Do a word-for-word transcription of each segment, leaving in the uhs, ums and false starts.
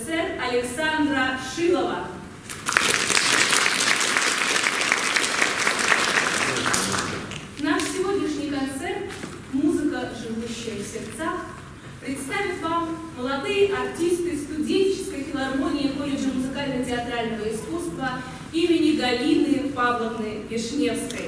СССР Александра Шилова. Наш сегодняшний концерт «Музыка, живущая в сердцах» представит вам молодые артисты студенческой филармонии колледжа музыкально-театрального искусства имени Галины Павловны Вишневской.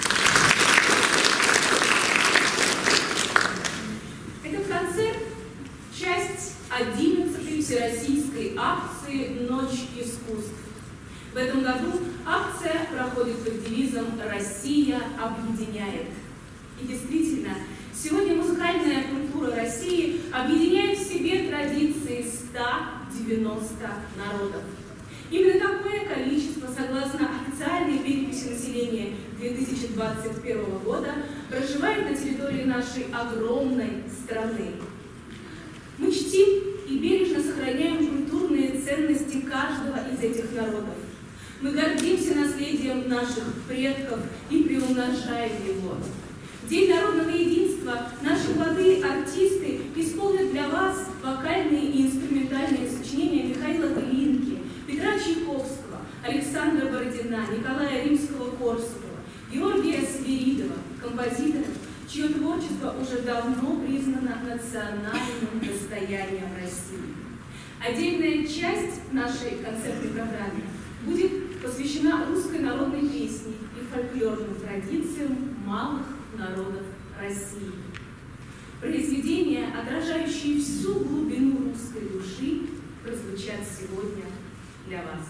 Этот концерт – часть одиннадцатой всероссийской акции «Ночь искусств». В этом году акция проходит под девизом «Россия объединяет». И действительно, сегодня музыкальная культура России объединяет в себе традиции ста девяноста народов. Именно такое количество, согласно официальной переписи населения две тысячи двадцать первого года, проживает на территории нашей огромной страны. Мы чтим и бережно сохраняем культурные ценности каждого из этих народов. Мы гордимся наследием наших предков и приумножаем его. В День народного единства наши молодые артисты исполнят для вас вокальные и инструментальные сочинения Михаила Глинки, Петра Чайковского, Александра Бородина, Николая Римского-Корсакова, Георгия Свиридова, композиторов, чье творчество уже давно признано национальным достоянием России. Отдельная часть нашей концертной программы будет посвящена русской народной песне и фольклорным традициям малых народов России. Произведения, отражающие всю глубину русской души, прозвучат сегодня для вас.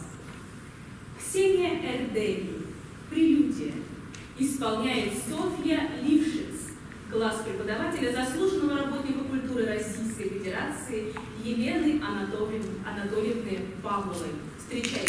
Ксения Эрдели, «Прелюдия», исполняет Софья Лившиц, класс преподавателя, заслуженного работника культуры Российской Федерации Елены Анатольевны, Анатольевны Павловой. Встречайте.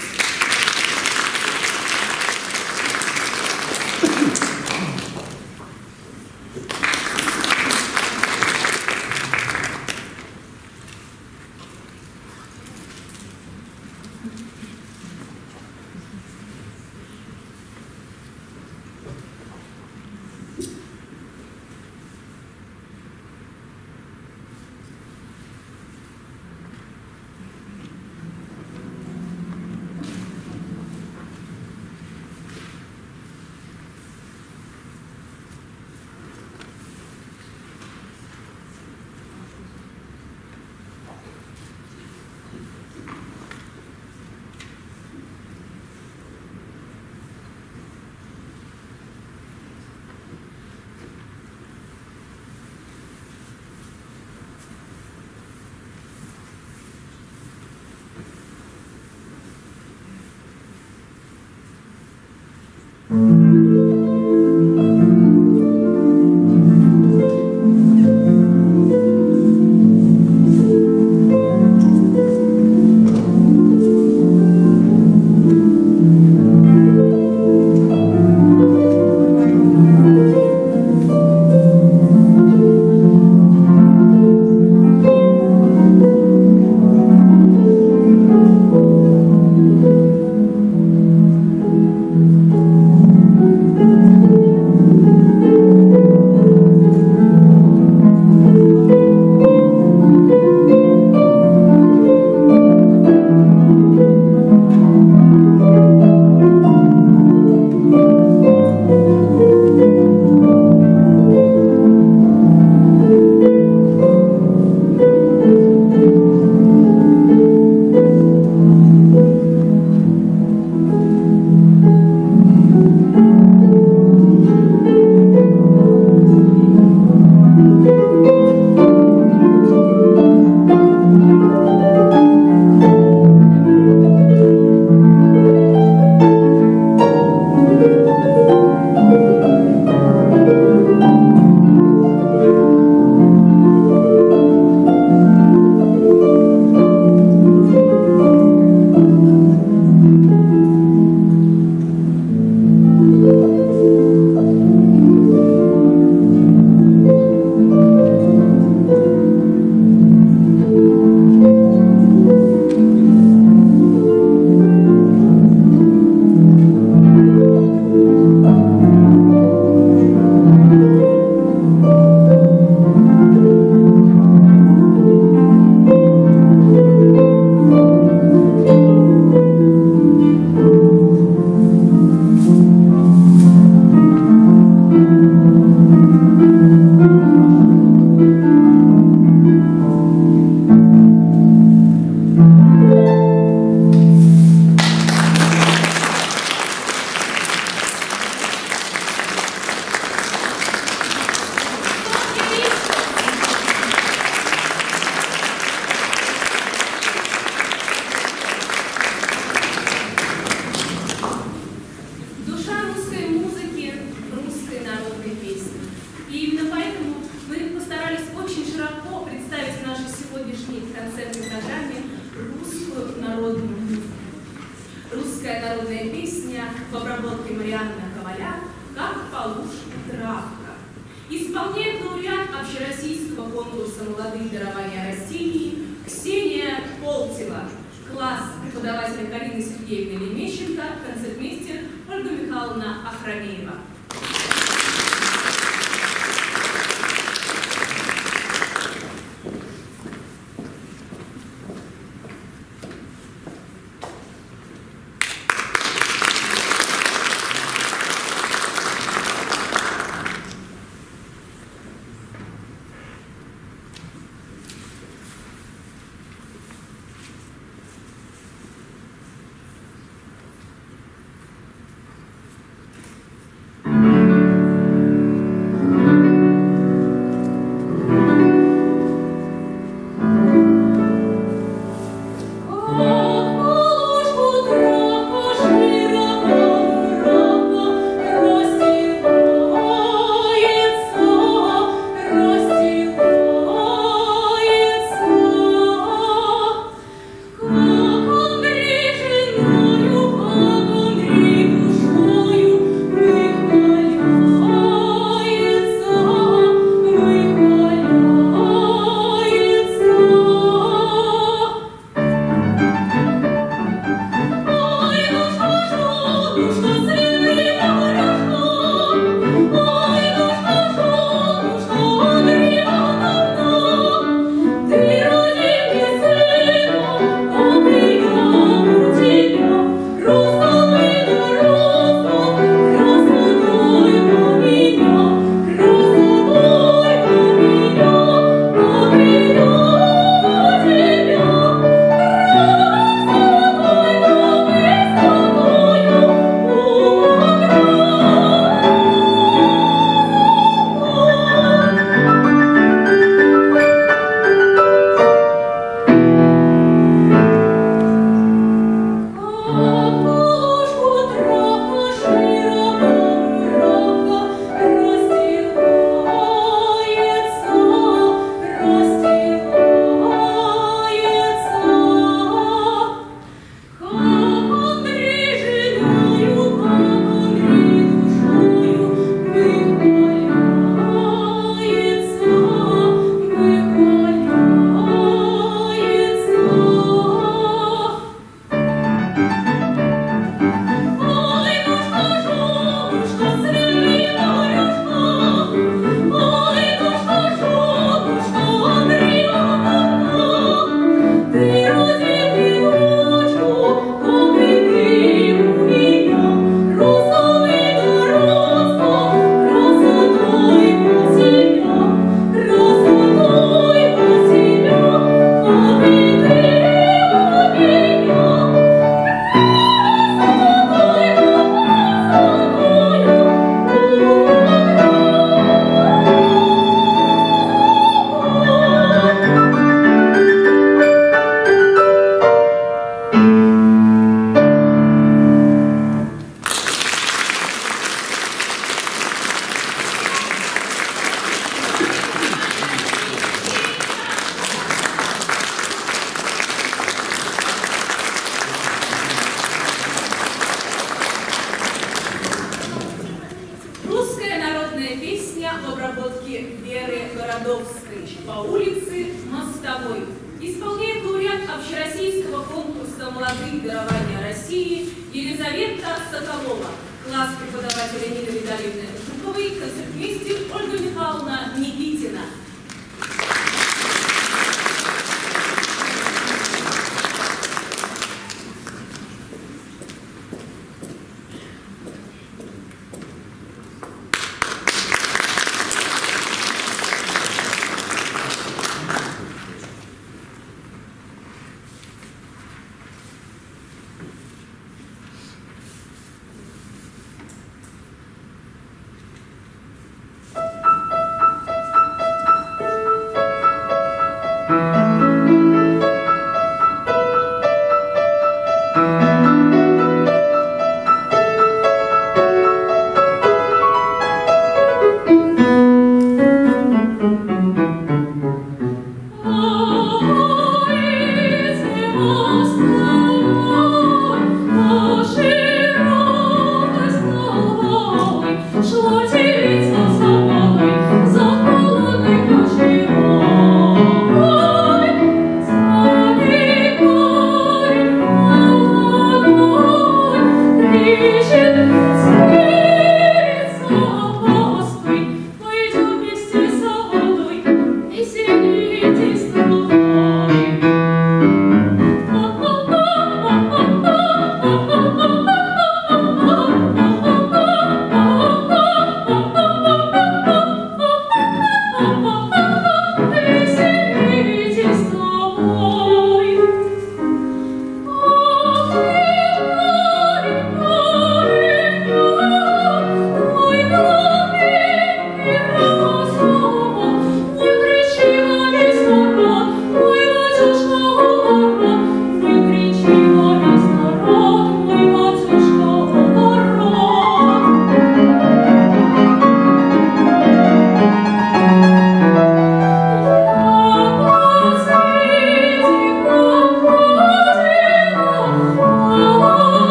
Thank you. очень широко представить в нашей сегодняшней концертной программе русскую народную музыку. Русская народная песня в обработке Марианны Коваля «Как полушка травка». Исполняет лауреат общероссийского конкурса «Молодые дарования России» Ксения Полтева, класс преподавателя Карины Сергеевны Лемещенко, концертмейстер Ольга Михайловна Ахрамеева. В обработке Веры Городовской по улице Мостовой. Исполняет лауреат общероссийского конкурса «Молодые дарования России» Елизавета Соколова, класс преподавателя Нины Витальевны Жуковой, концертмейстер Ольга Михайловна Никитина. Thank you.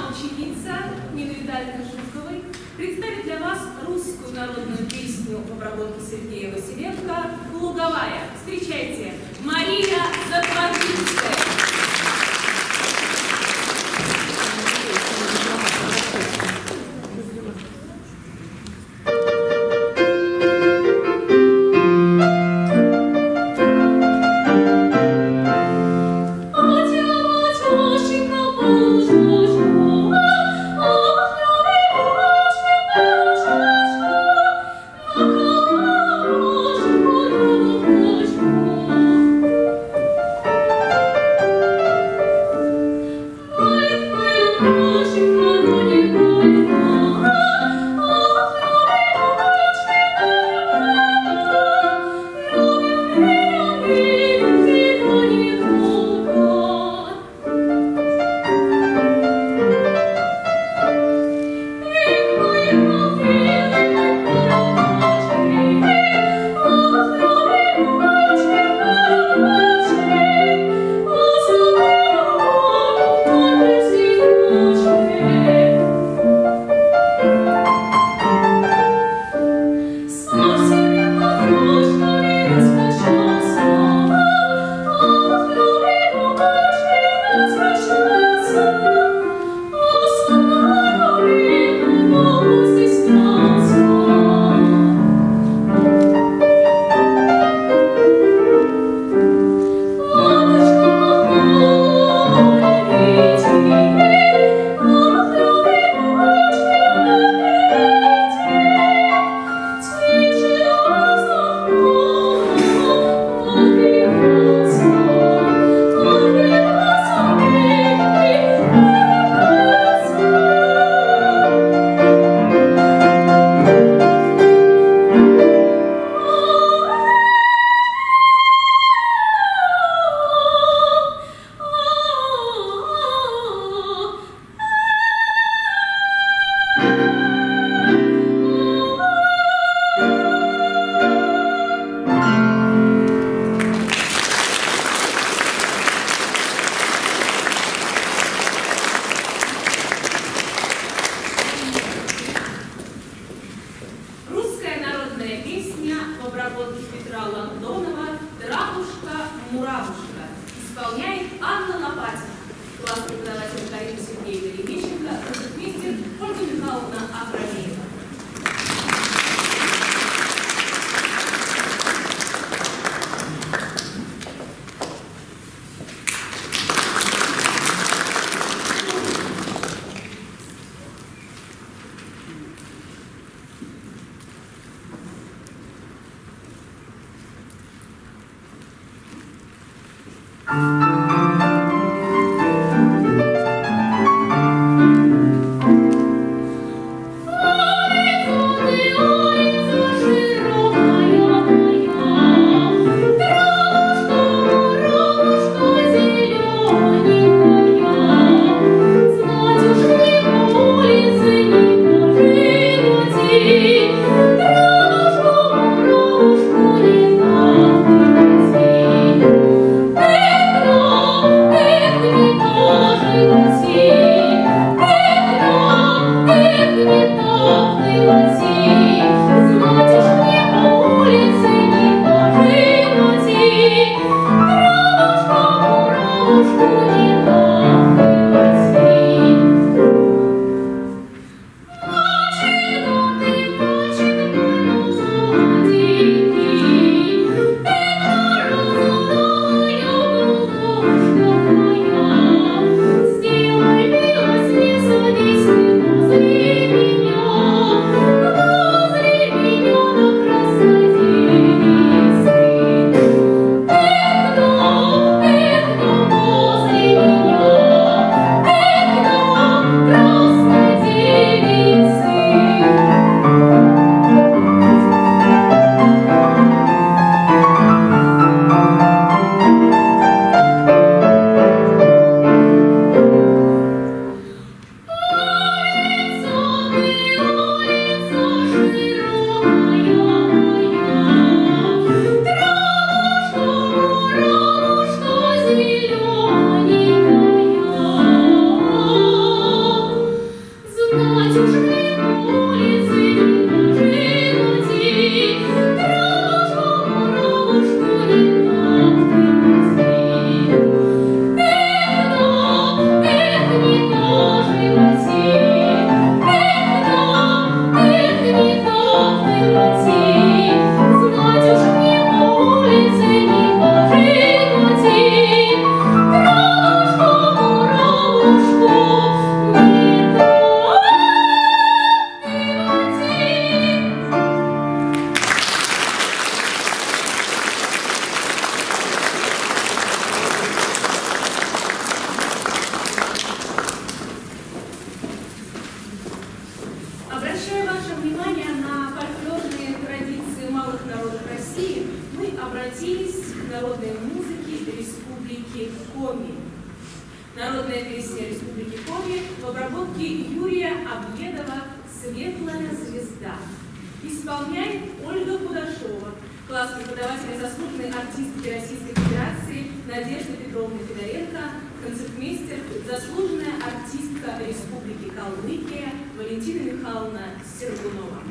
ученица Нины Витальевны Жуковой представит для вас русскую народную песню в обработке Сергея Василенко «Луговая». Встречайте, Мария Затворницкая. Thank you. внимание на фольклорные традиции малых народов России, мы обратились к народной музыке Республики Коми. Народная песня Республики Коми в обработке Юрия Объедова «Светлая звезда». Исполняет Ольга Кудашова, класс преподавателя, заслуженной артистки Российской Федерации Надежда Петровна Федоренко, концертмейстер, заслуженная артистка Республики Калмыкия Валентина Михайловна Сергунова.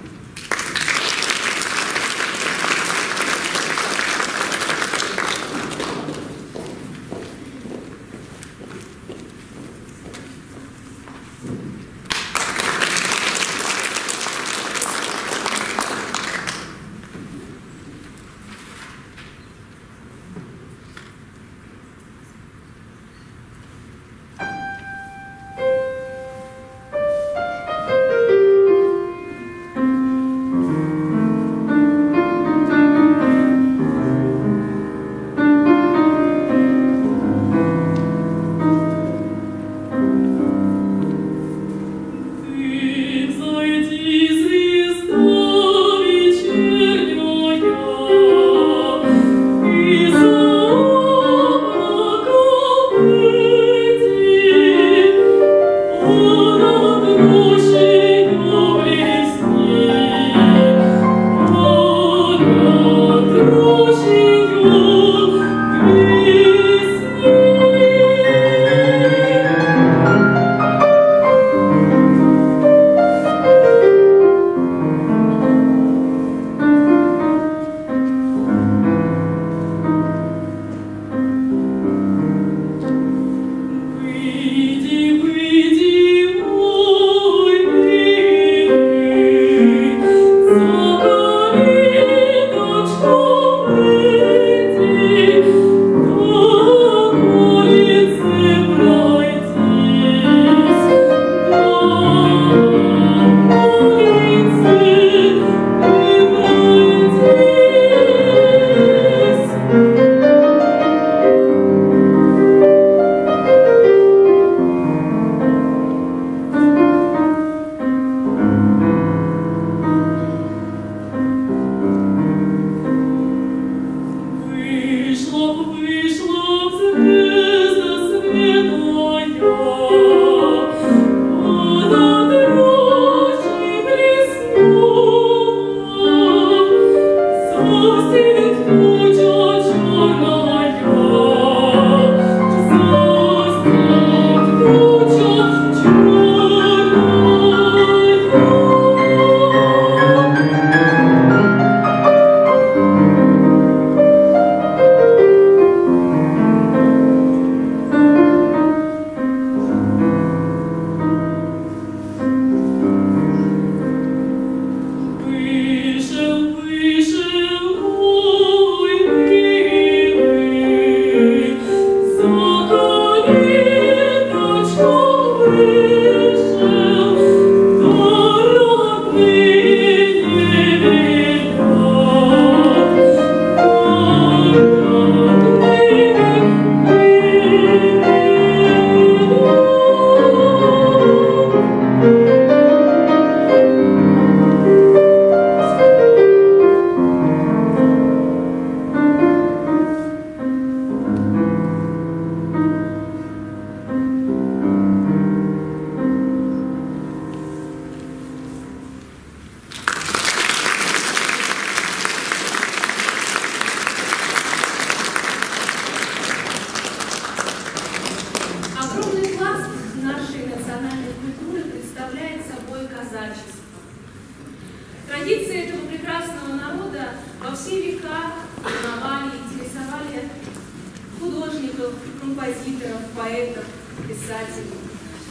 Традиции этого прекрасного народа во все века волновали и интересовали художников, композиторов, поэтов, писателей.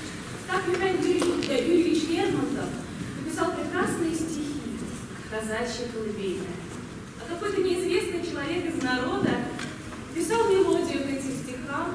Так Михаил Юрьевич Лермонтов написал прекрасные стихи «Казачья колыбельная». А какой-то неизвестный человек из народа писал мелодию к этим стихам,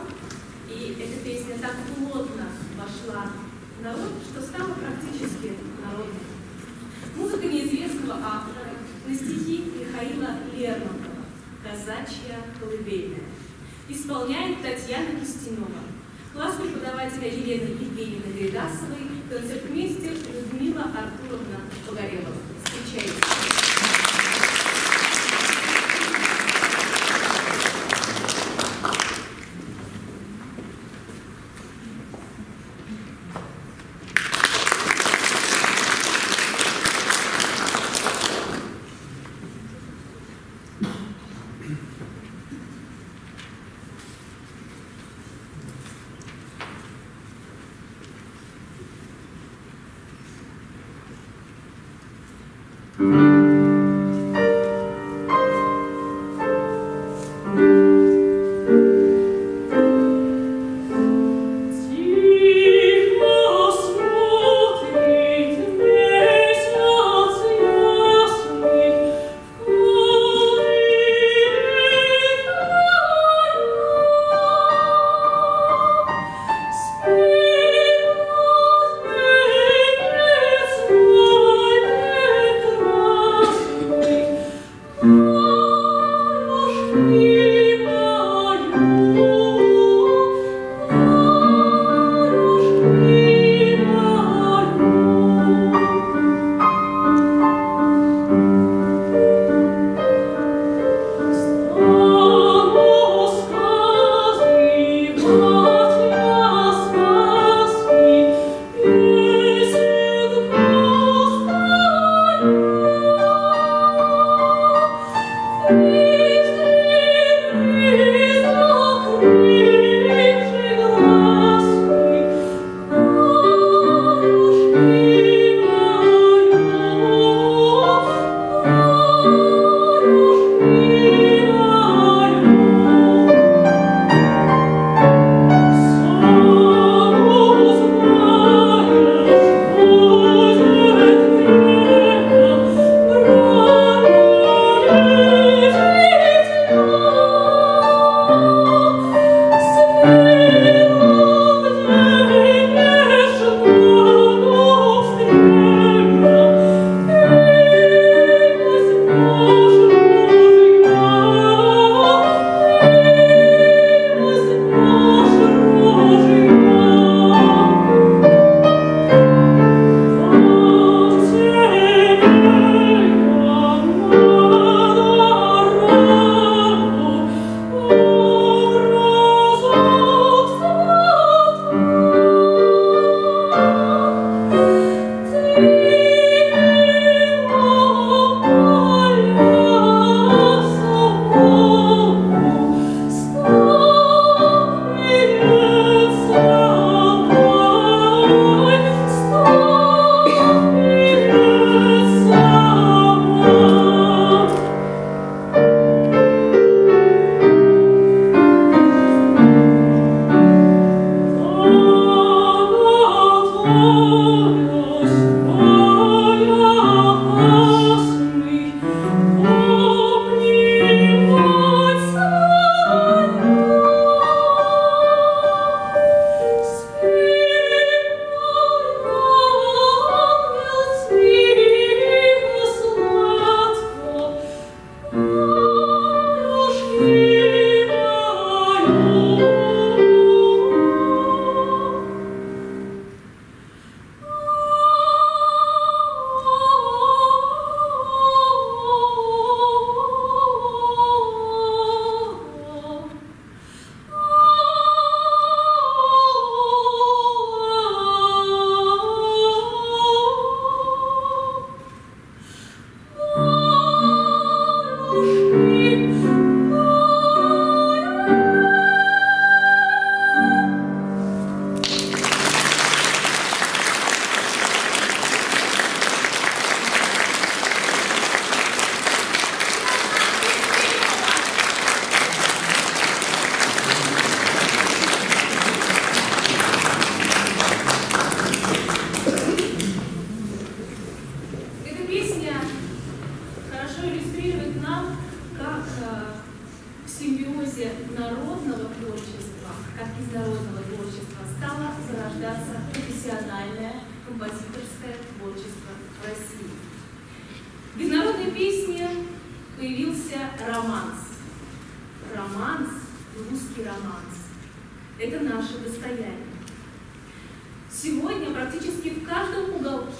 и эта песня так плотно вошла в народ, что стала практически народной. Музыка неизвестного автора на стихи Михаила Лермонтова «Казачья колыбельная». Исполняет Татьяна Кистянова, класс преподавателя Елены Евгеньевны Гайдасовой, концертмейстер Людмила Людмила Артуровна Погорелова. Встречайте.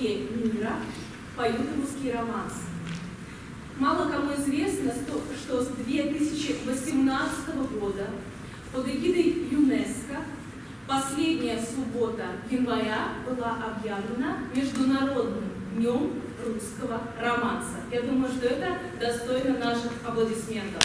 уголке мира поют русский романс. Мало кому известно, что с две тысячи восемнадцатого года под эгидой ЮНЕСКО последняя суббота января была объявлена Международным днем русского романса. Я думаю, что это достойно наших аплодисментов.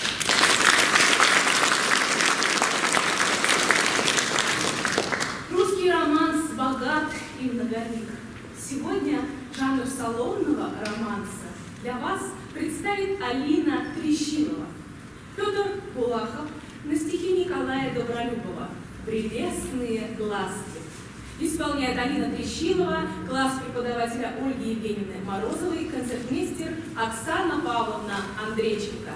Русский романс богат и многолик. Сегодня жанр салонного романса для вас представит Алина Трещилова. Петр Булахов на стихи Николая Добролюбова «Прелестные глазки». Исполняет Алина Трещилова, класс преподавателя Ольги Евгеньевны Морозовой, концертмейстер Оксана Павловна Андрейченко.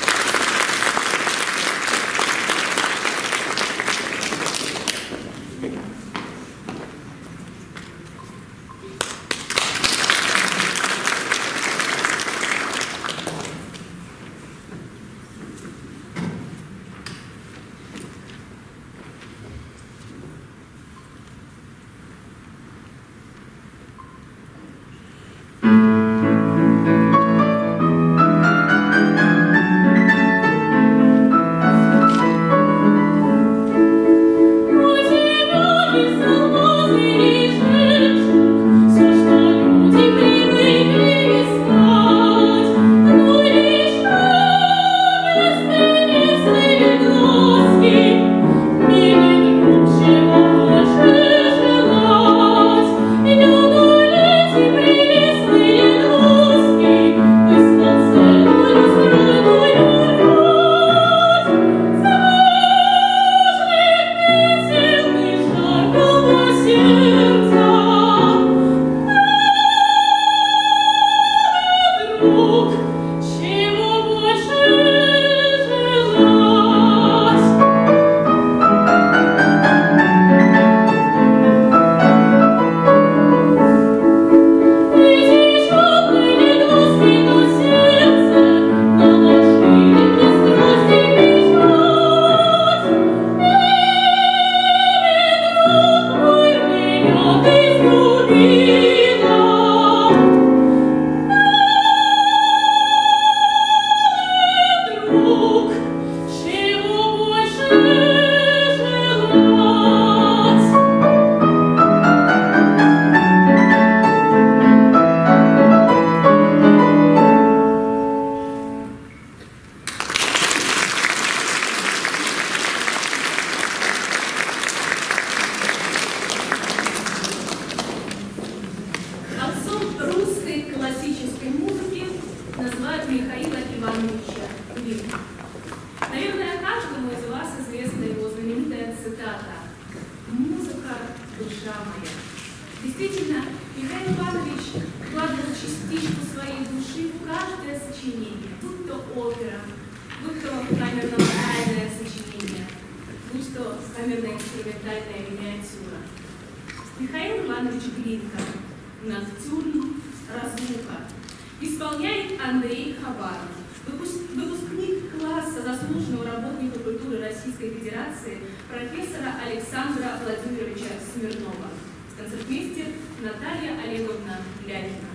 Профессора Александра Владимировича Смирнова, концертмейстер Наталья Олеговна Лялькина.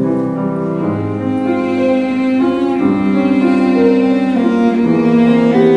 Thank you.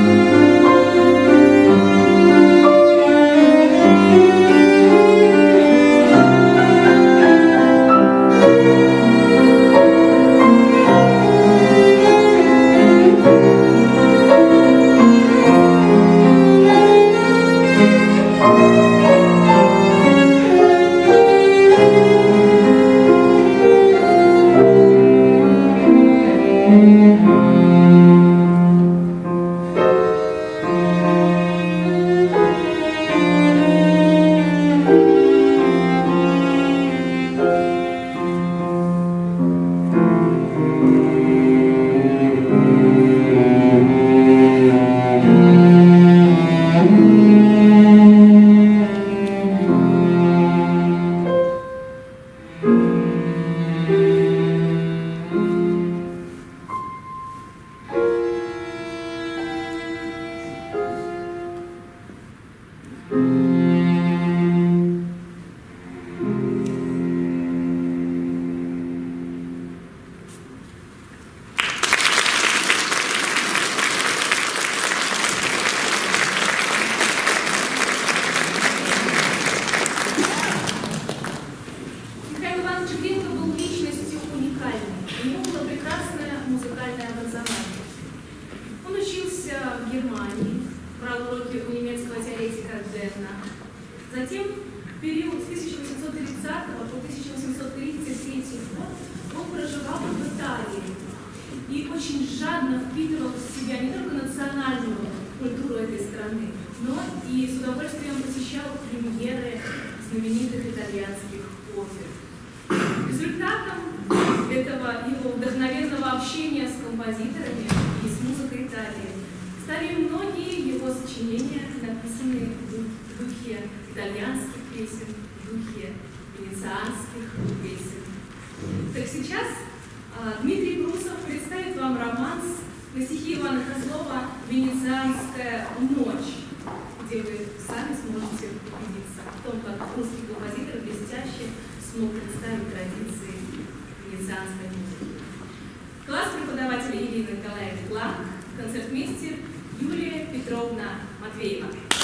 Затем, в период с тысяча восемьсот тридцатого по тысяча восемьсот тридцать третий год он проживал в Италии и очень жадно впитывал в себя не только национальную культуру этой страны, но и с удовольствием посещал премьеры знаменитых итальянских опер. Результатом этого его вдохновенного общения с композиторами и с музыкой Италии стали многие его сочинения, написанные в духе итальянских песен, в духе венецианских песен. Так сейчас а, Дмитрий Брусов представит вам романс на стихи Ивана Козлова «Венецианская ночь», где вы сами сможете убедиться в том, как русский композитор блестяще смог представить традиции венецианской музыки. Класс преподавателя Ирина Николаевна Кларк, концертмейстер Юлия Петровна Матвеева.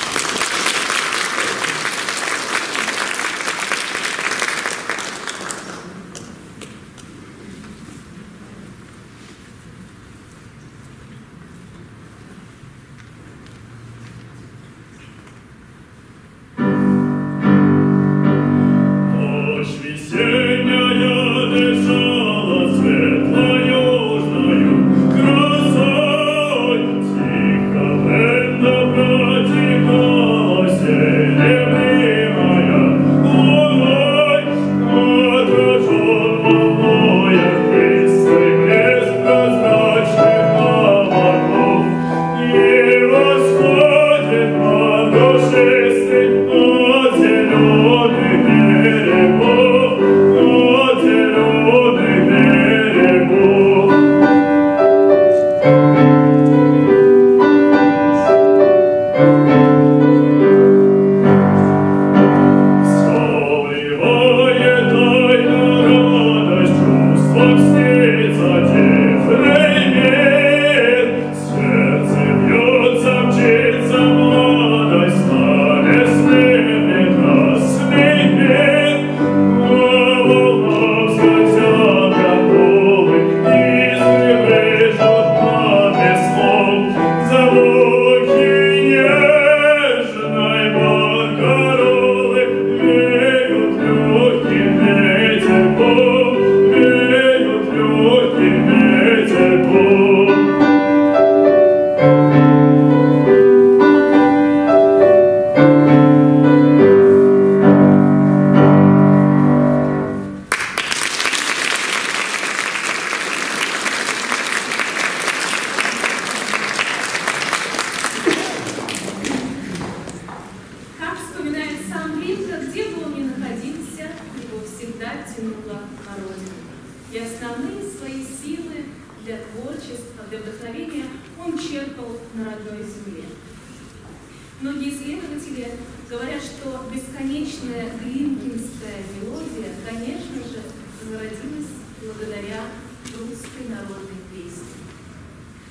Многие исследователи говорят, что бесконечная глинкинская мелодия, конечно же, зародилась благодаря русской народной песне.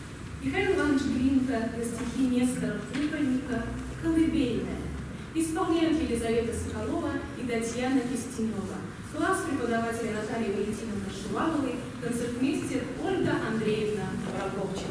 Михаил Иванович Глинка на стихи Нестора Кукольника «Колыбельная». Исполняют Елизавета Соколова и Татьяна Кистенева. Класс преподавателя Натальи Валентиновны Шуваловой, концертмейстер Ольга Андреевна Прокопченко.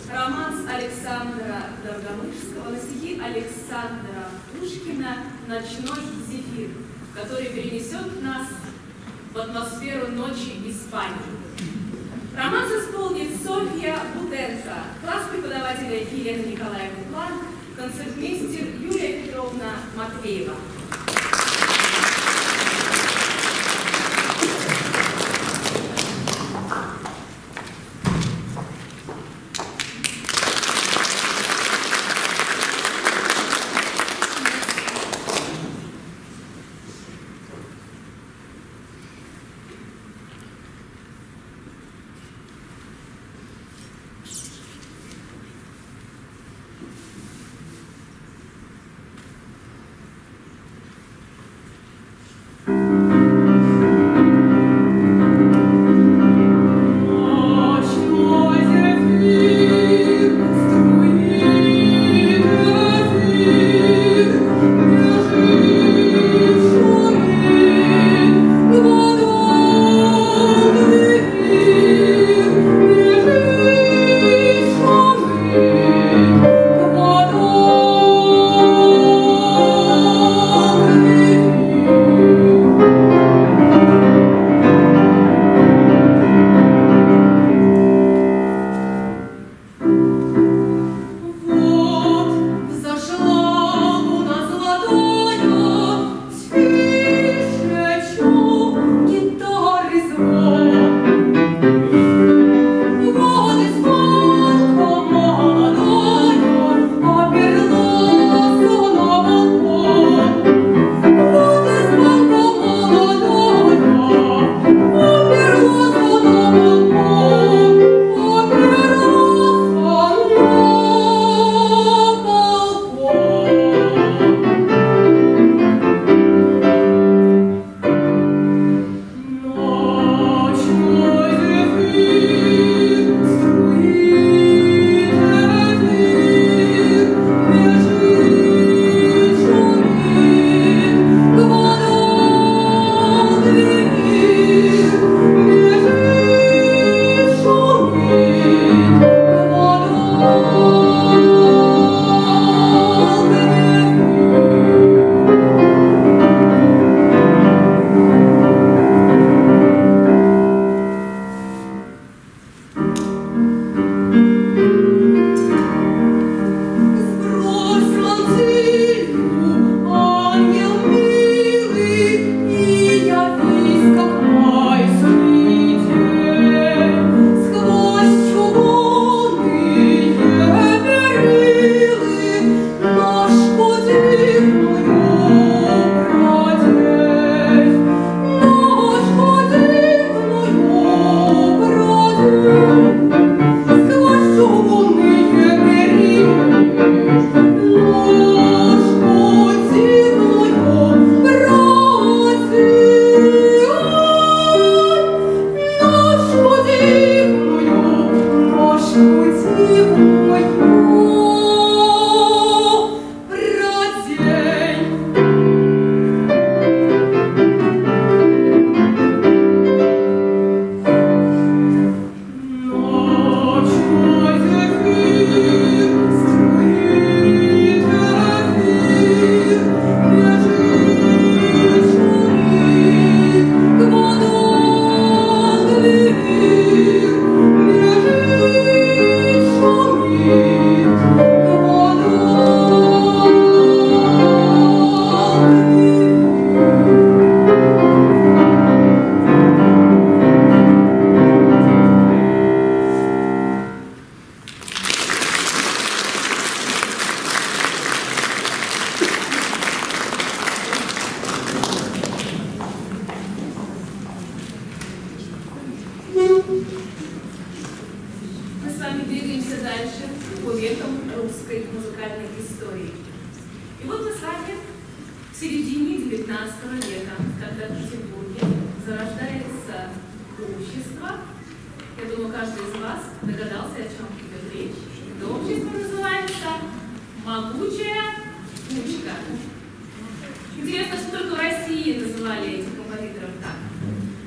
романс Александра Доргомышского на стихи Александра Пушкина «Ночной зефир», который перенесет нас в атмосферу ночи Испании. Романс исполнит Софья Бутенко, класс преподавателя Елена Николаевна План, концертмейстер Юлия Петровна Матвеева.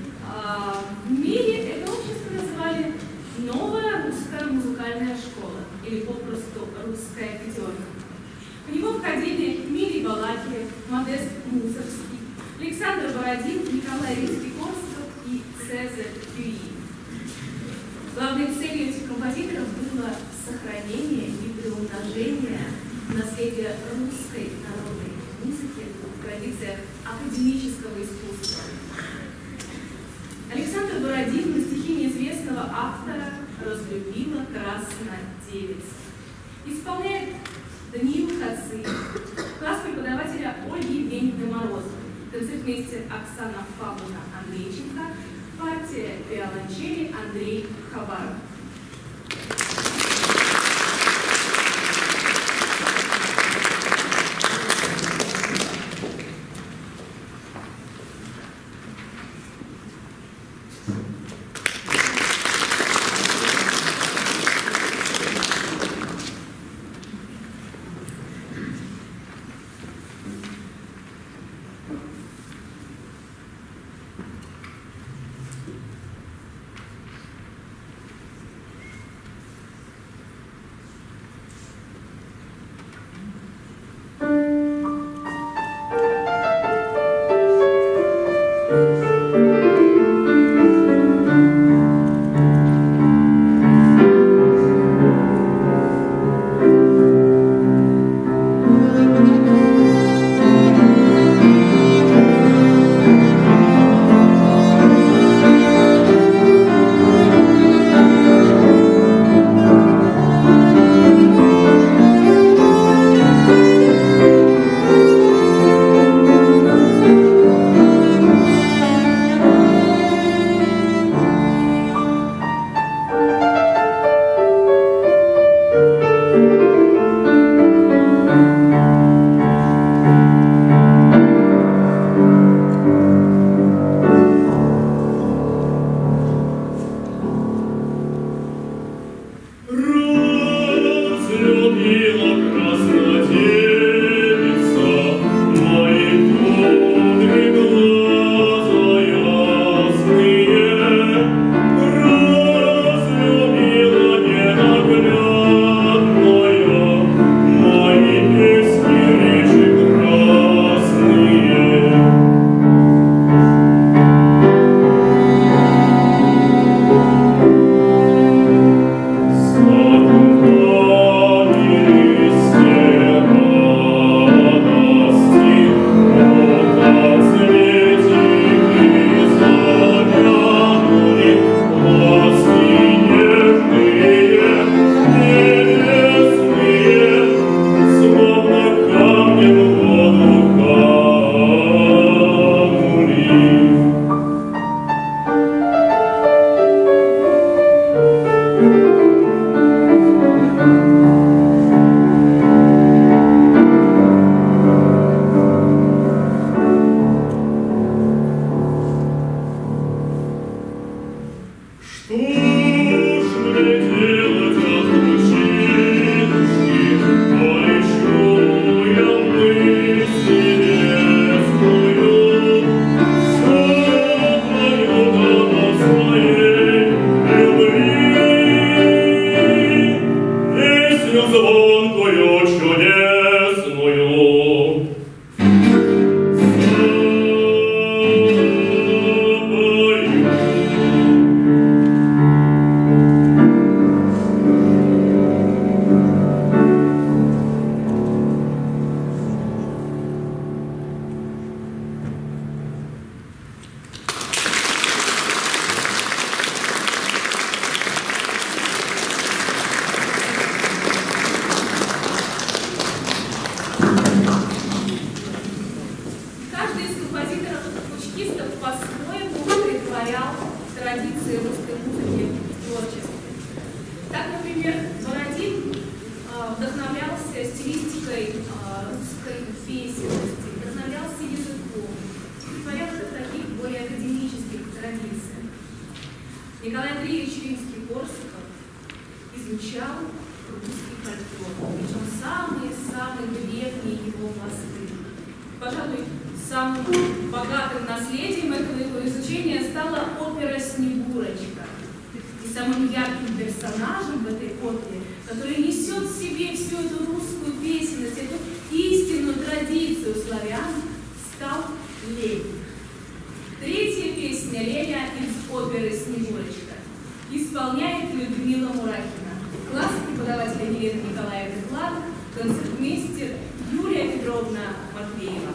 В мире это общество называли «Новая русская музыкальная школа». или попросту русская пятерка. В него входили Мирий Балакирев, Модест Мусоргский, Александр Бородин, Николай Римский-Корсаков и Цезарь Бюи. Главной целью этих композиторов было сохранение и приумножение наследия русской народной музыки в традициях академического искусства. Александр Бородин на стихи неизвестного автора «Разлюбила краснодевица» исполняет Даниил Хаци, класс преподавателя Ольги Евгеньевны Морозовой, концертмейстер Оксана Павловна Андрейченко, партия виолончели Андрей Хабаров. Николай Андреевич Римский-Корсаков изучал русский фольклор, причем самые-самые древние его пласты. Пожалуй, самым богатым наследием этого его изучения стала опера «Снегурочка». И самым ярким персонажем в этой опере, который несет в себе всю эту русскую песенность, эту истинную традицию славян, стал Лель. Третья песня «Леля» из оперы «Снегурочка» исполняет Людмила Мурахина, класс преподавателя Елена Николаевна Клад, концертмейстер Юлия Петровна Матвеева.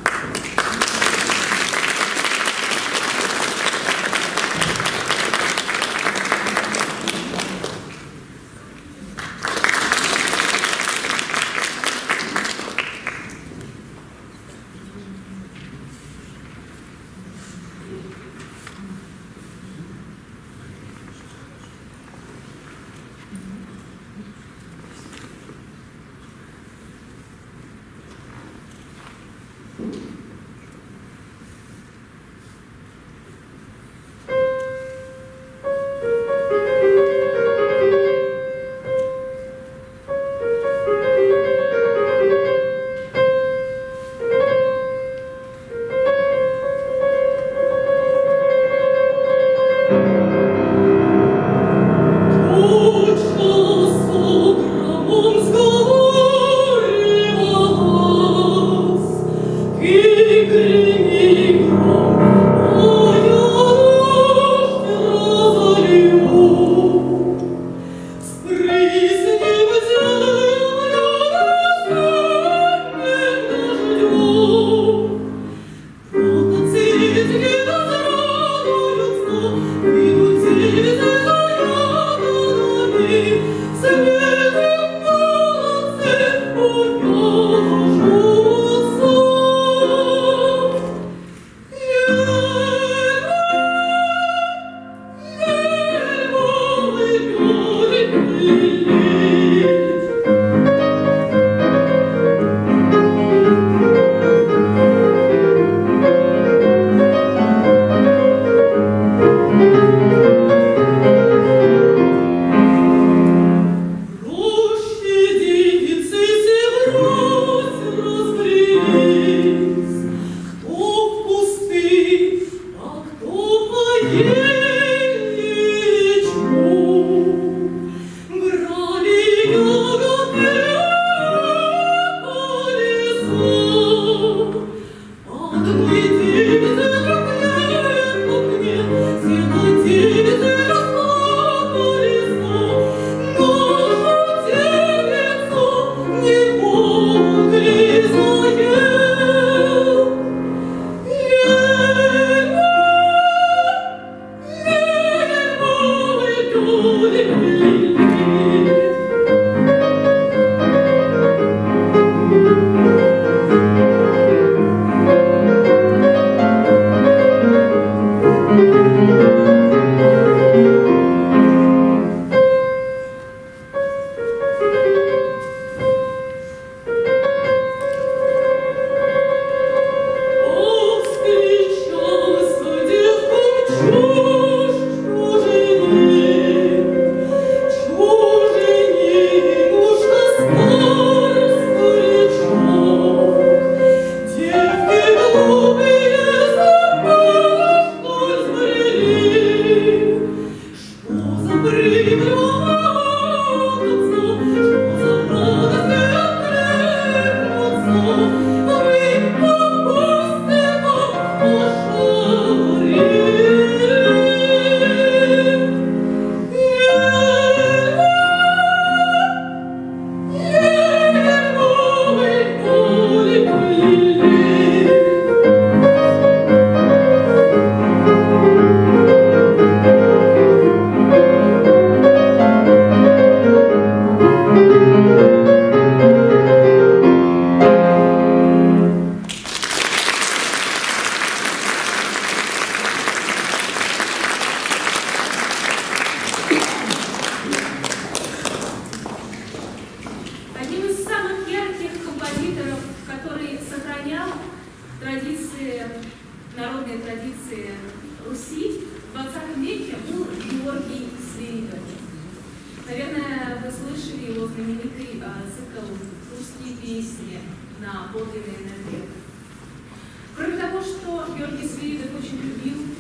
на подлинной энергии. Кроме того, что Георгий Свиридов очень любил и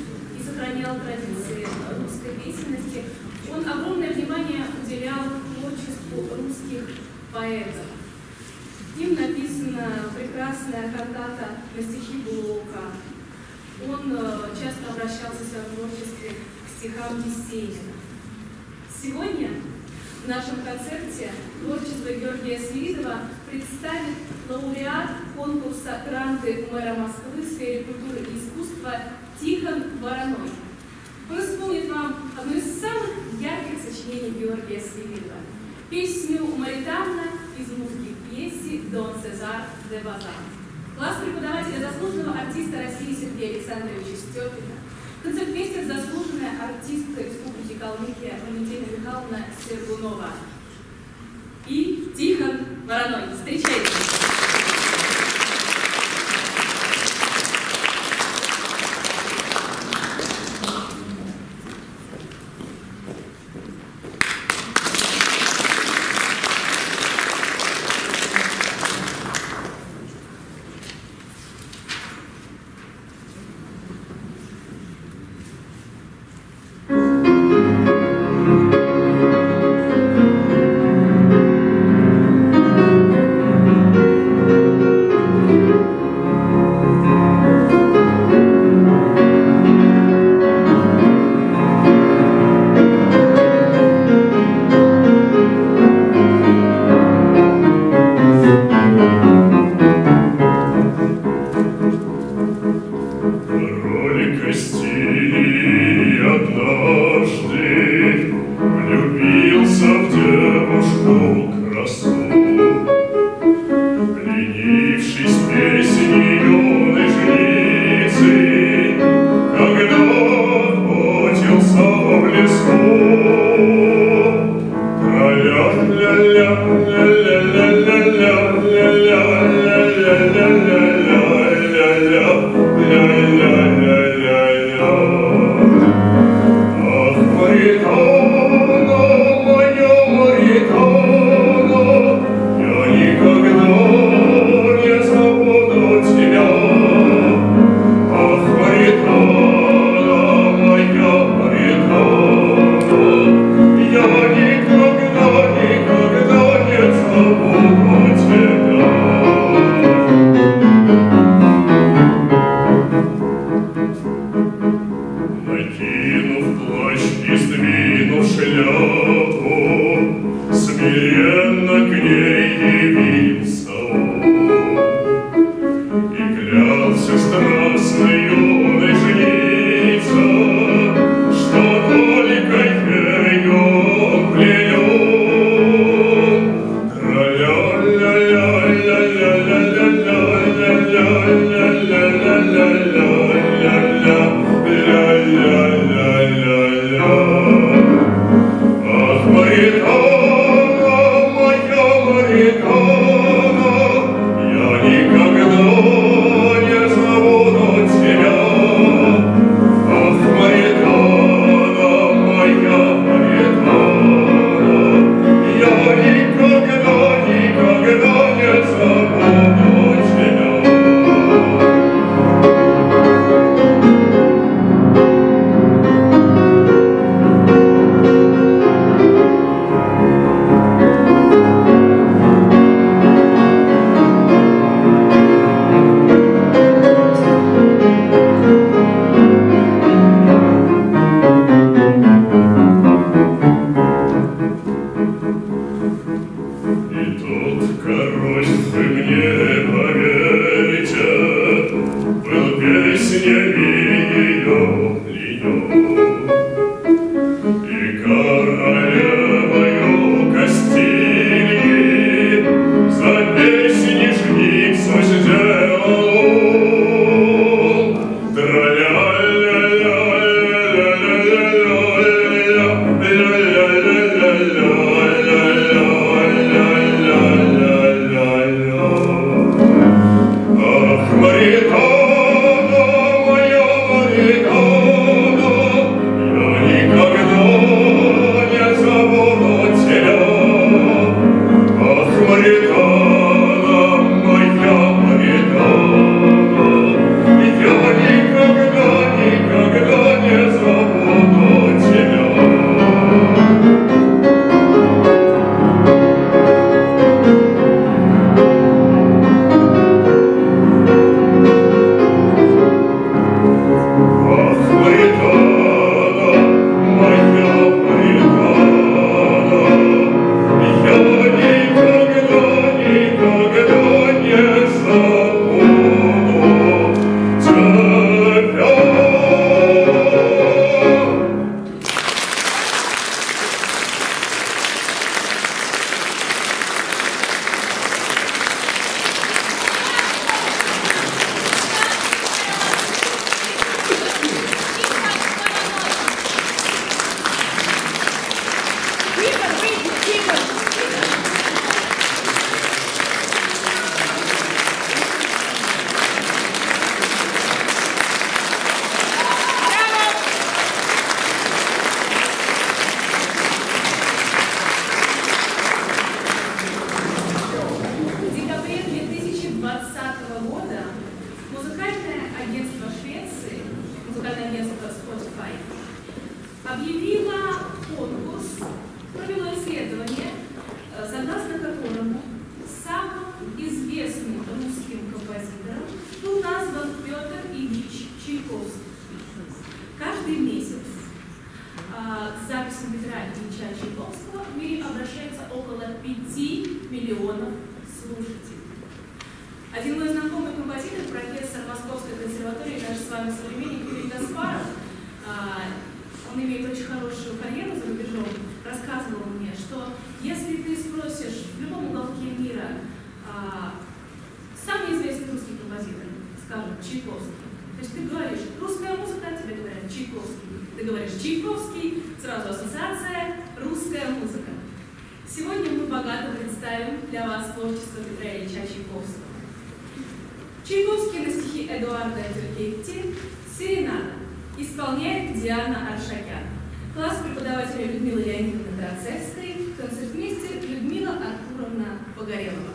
сохранял традиции русской песенности. Он огромное внимание уделял творчеству русских поэтов. Им написана прекрасная кантата на стихи Блока. Он часто обращался в своем творчестве к стихам Есенина. Сегодня в нашем концерте творчество Георгия Свиридова представит лауреат конкурса «Гранты мэра Москвы» в сфере культуры и искусства Тихон Вороной. Он исполнит вам одно из самых ярких сочинений Георгия Свиридова – песню «Маританна» из музыки к пьесе «Дон Сезар де Базан». Класс преподавателя заслуженного артиста России Сергея Александровича Степина, концертмейстер заслуженная артистка Республики Калмыкия Валентина Михайловна Сергунова и Тихон Вороной. Встречайте! La объявила конкурс, провела исследование, согласно которому самым известным русским композитором был назван Петр Ильич Чайковский. Каждый месяц к записям Петра Ильича Чайковского в мире обращается около пяти миллионов слушателей. Один мой знакомый композитор, профессор Московской консерватории, наш с вами современник Юрий Гаспаров, он имеет очень хорошую карьеру за рубежом, рассказывал мне, что если ты спросишь в любом уголке мира самый известный русский композитор, скажут Чайковский. То есть ты говоришь, русская музыка, тебе говорят Чайковский. Ты говоришь Чайковский, сразу ассоциация русская музыка. Сегодня мы богато представим для вас творчество Петра Ильича Чайковского. Чайковский на стихи Эдуарда Тюркетти «Серенада» исполняет Диана Аршакян. Класс преподавателя Людмилы Леонидовны Троцевской, концертмейстер Людмила Артуровна Погорелова.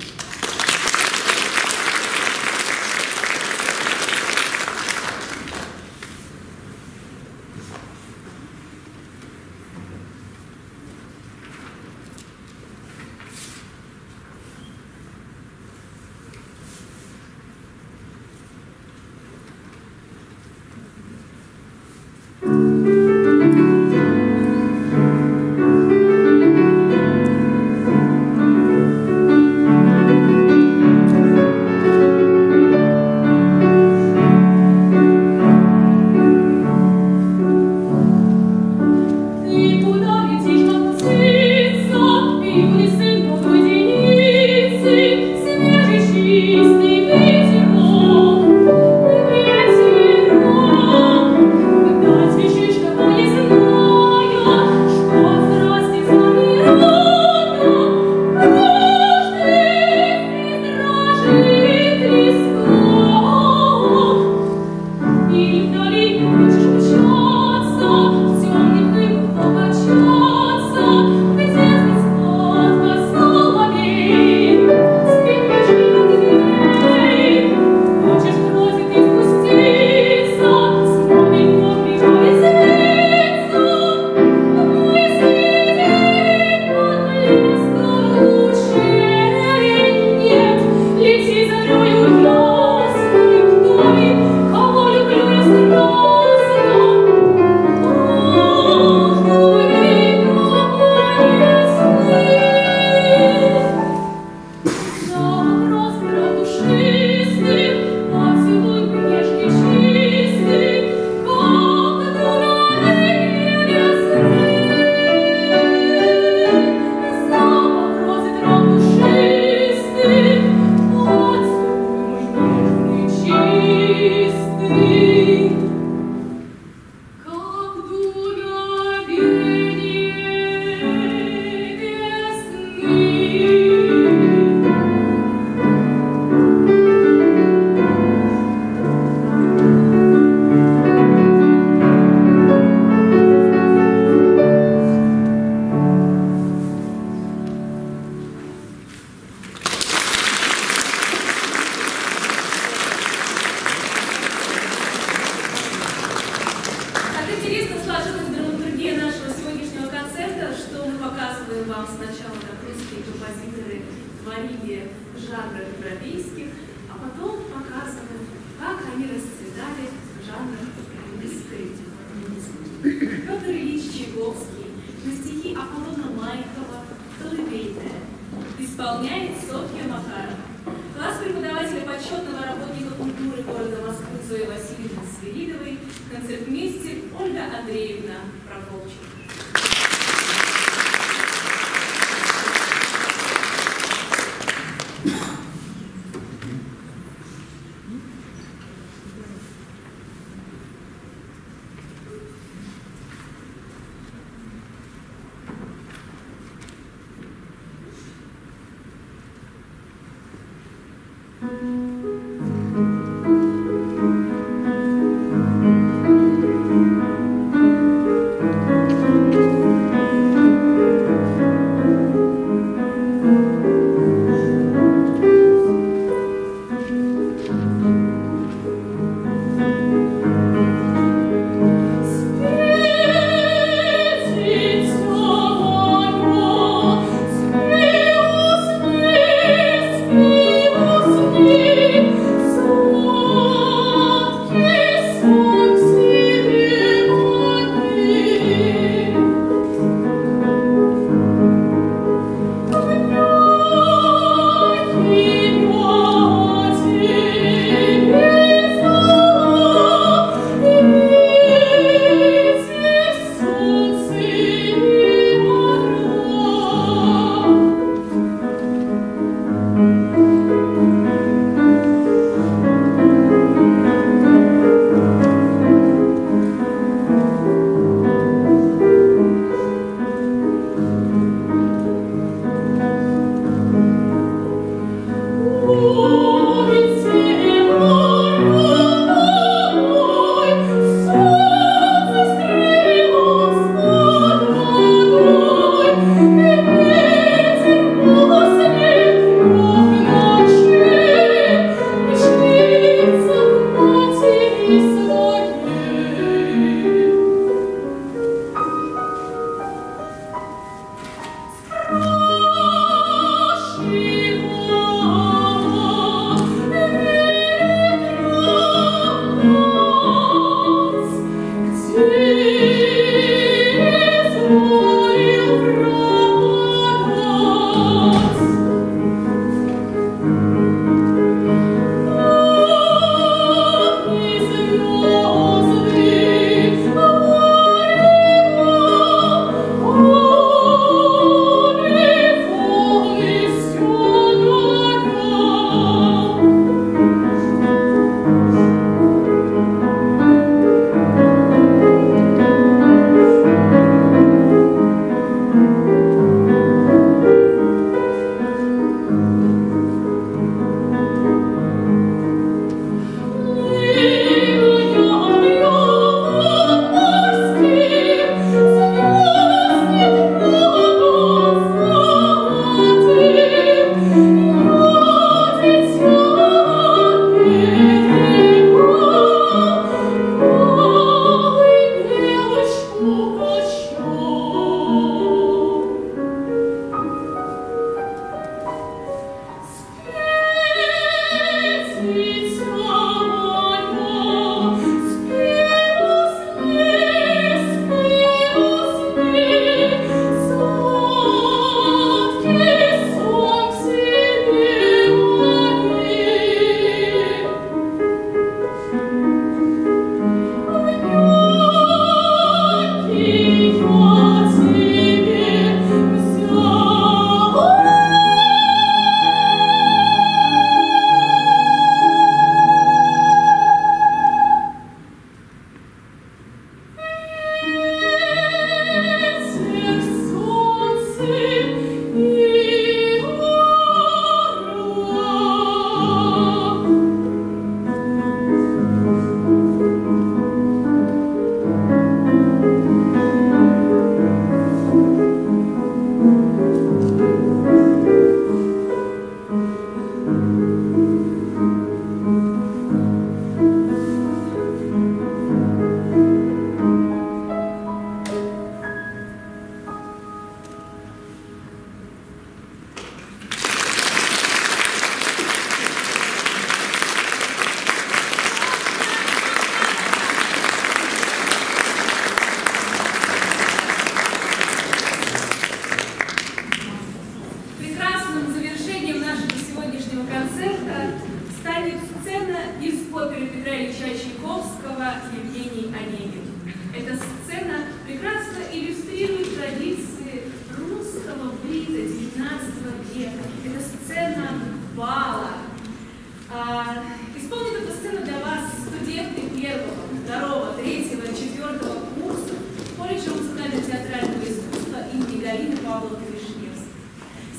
Thank you.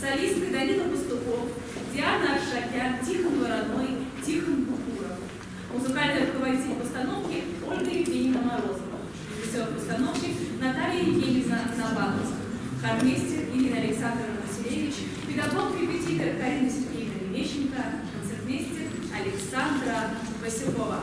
солисты Данила Пастухов, Диана Аршакян, Тихон Вороной, Тихон Букуров. Музыкальный руководитель постановки Ольга Евгеньевна Морозова. Режиссер-постановщик Наталья Евгеньевна Набатова. Хормейстер Ирина Александровна Василевич, педагог-репетитор Карина Сергеевна Лещенко, концертмейстер Александра Васюкова.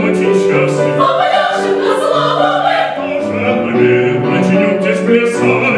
Начнем здесь плясать.